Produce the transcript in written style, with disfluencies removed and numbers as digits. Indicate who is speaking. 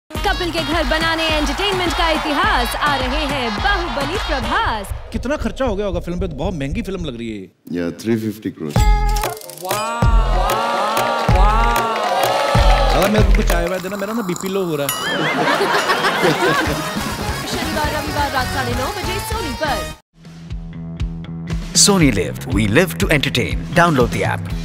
Speaker 1: कपिल के घर बनाने एंटरटेनमेंट का इतिहास, आ रहे हैं बाहुबली प्रभास।
Speaker 2: कितना खर्चा हो गया होगा फिल्म पे? तो बहुत महंगी फिल्म लग रही है।
Speaker 3: या 350 करोड़।
Speaker 2: अगर मेरे को कुछ आया हुआ देना, मेरा ना बीपी लो हो रहा है।
Speaker 1: शनिवार रविवार रात 9:30 बजे सोनी पर।
Speaker 4: Sony Live. We live to entertain. Download the app.